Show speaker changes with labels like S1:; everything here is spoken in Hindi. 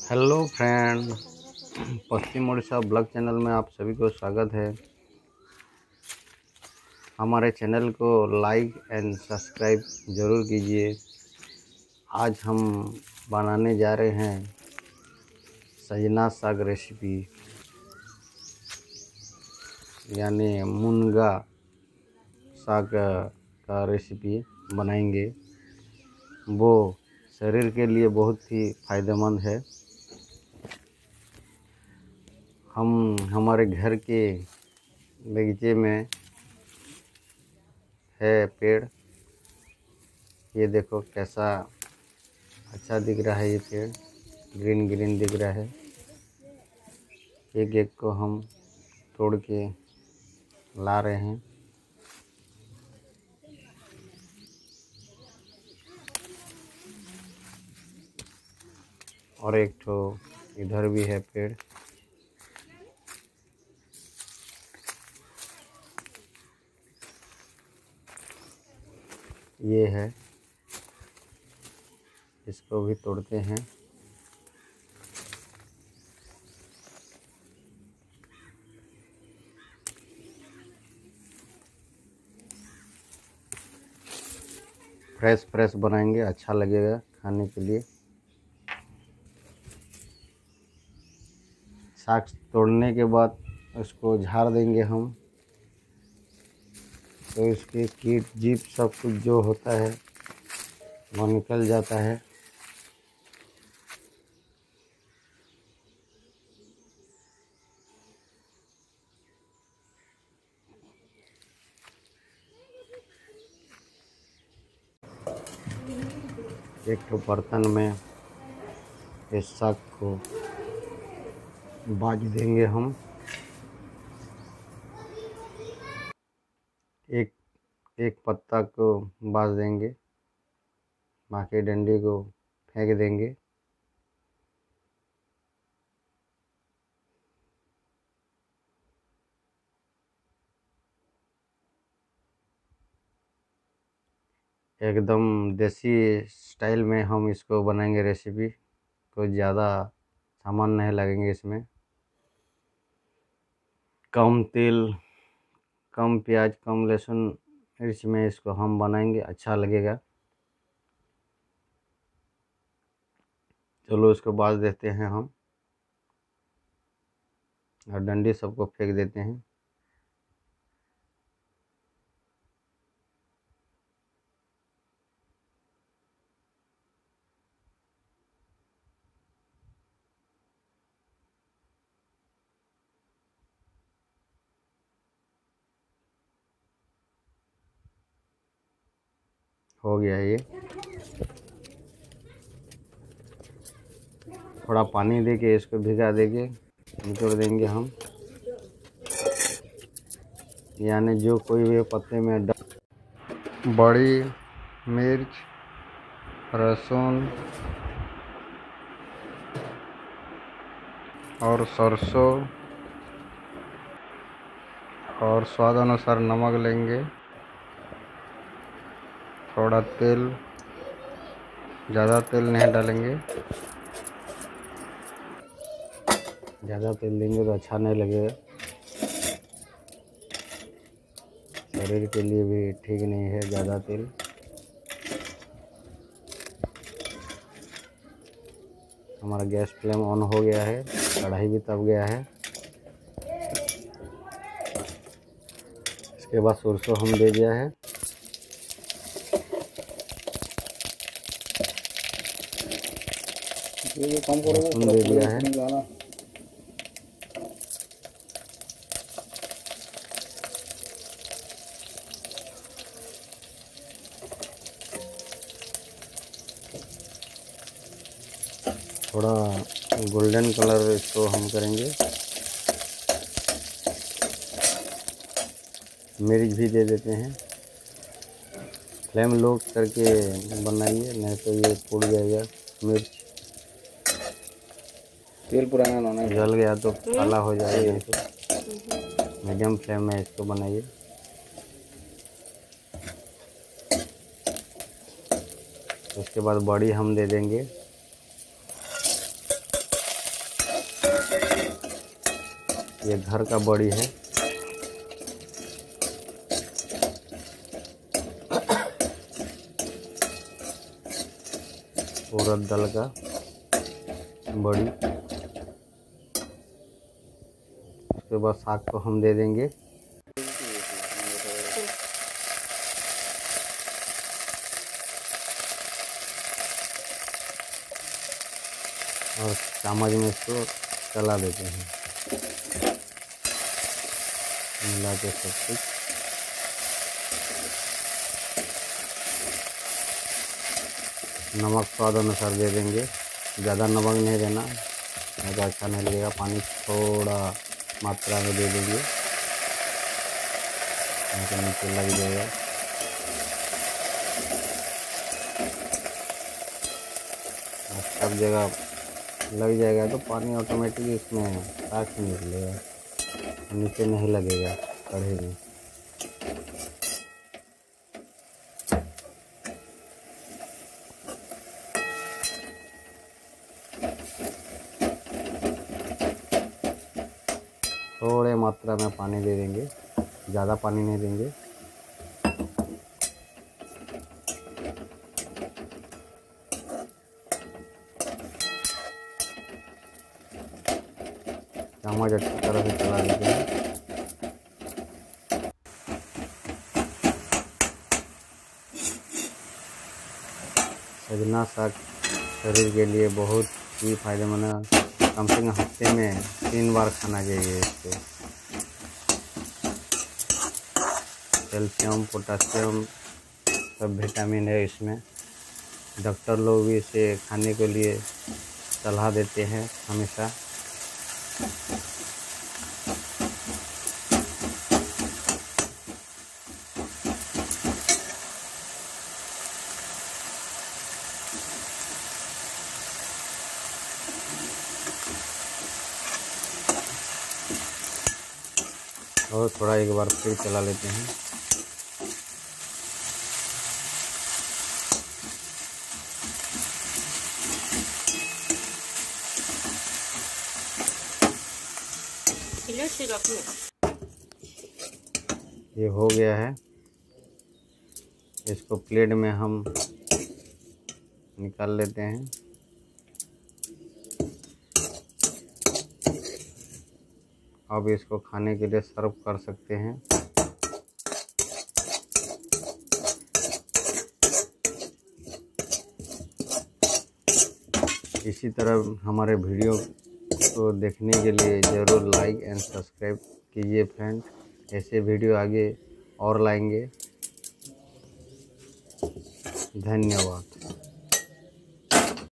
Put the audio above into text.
S1: Hello friend, Paschim Orissa blog channel में आप सभी को स्वागत है। हमारे चैनल को लाइक एंड सब्सक्राइब ज़रूर कीजिए। आज हम बनाने जा रहे हैं सजना साग रेसिपी, यानी मुनगा साग का रेसिपी बनाएंगे। वो शरीर के लिए बहुत ही फ़ायदेमंद है। हम हमारे घर के बगीचे में है पेड़। ये देखो कैसा अच्छा दिख रहा है। ये पेड़ ग्रीन ग्रीन दिख रहा है। एक एक को हम तोड़ के ला रहे हैं। और एक ठो इधर भी है पेड़। ये है, इसको भी तोड़ते हैं। फ्रेश फ्रेश बनाएंगे, अच्छा लगेगा खाने के लिए। साग तोड़ने के बाद उसको झाड़ देंगे हम, तो इसके कीट जीप सब कुछ जो होता है वो निकल जाता है। एक तो बर्तन में इस साग को बाज देंगे हम। एक एक पत्ता को बाज देंगे, बाकी डंडी को फेंक देंगे। एकदम देसी स्टाइल में हम इसको बनाएंगे रेसिपी। कोई ज़्यादा सामान नहीं लगेंगे इसमें। कम तेल, कम प्याज, कम लहसुन मिर्च में इसको हम बनाएंगे, अच्छा लगेगा। चलो इसको बाज देते हैं हम, और डंडी सबको फेंक देते हैं। हो गया ये। थोड़ा पानी दे के इसको भिगा देंगे, निचोड़ देंगे हम, यानी जो कोई भी पत्ते में बड़ी मिर्च, लहसुन और सरसों और स्वाद अनुसार नमक लेंगे। थोड़ा तेल, ज़्यादा तेल नहीं डालेंगे। ज़्यादा तेल देंगे तो अच्छा नहीं लगेगा, शरीर के लिए भी ठीक नहीं है ज़्यादा तेल। हमारा गैस फ्लेम ऑन हो गया है, कढ़ाई भी तप गया है। इसके बाद सरसों हम दे दिया है। लहसुन दे दिया है। थोड़ा गोल्डन कलर इसको हम करेंगे। मिर्च भी दे देते हैं। फ्लेम लो करके बनाइए, नहीं तो ये फूट जाएगा मिर्च।
S2: तेल पुराना लाना
S1: जल गया तो काला हो जाएगा। इसको मीडियम फ्लेम में इसको बनाइए। उसके बाद बड़ी हम दे देंगे। ये घर का बड़ी है। उड़द दाल का बड़ी। उसके बाद साग को हम दे देंगे। और चम्मच में इसको चला देते हैं, मिला के सब कुछ। नमक स्वाद अनुसार दे देंगे, ज़्यादा नमक नहीं देना, नहीं तो अच्छा नहीं लगेगा। पानी थोड़ा मात्रा में दे देंगे, नहीं तो नीचे लग जाएगा। सब जगह लग जाएगा तो पानी ऑटोमेटिक इसमें साग से निकलेगा, नीचे नहीं लगेगा कढ़ाई में। थोड़े मात्रा में पानी दे देंगे, ज़्यादा पानी नहीं देंगे। चम्मच अच्छी तरह से चला देते हैं। सजना साग शरीर के लिए बहुत ही फायदेमंद है। कम से कम हफ्ते में 3 बार खाना चाहिए इसको। कैल्शियम, पोटासियम, सब विटामिन है इसमें। डॉक्टर लोग भी इसे खाने के लिए सलाह देते हैं हमेशा। और थोड़ा एक बार फिर चला लेते हैं। ये हो गया है, इसको प्लेट में हम निकाल लेते हैं। अब इसको खाने के लिए सर्व कर सकते हैं। इसी तरह हमारे वीडियो को देखने के लिए ज़रूर लाइक एंड सब्सक्राइब कीजिए फ्रेंड। ऐसे वीडियो आगे और लाएंगे। धन्यवाद।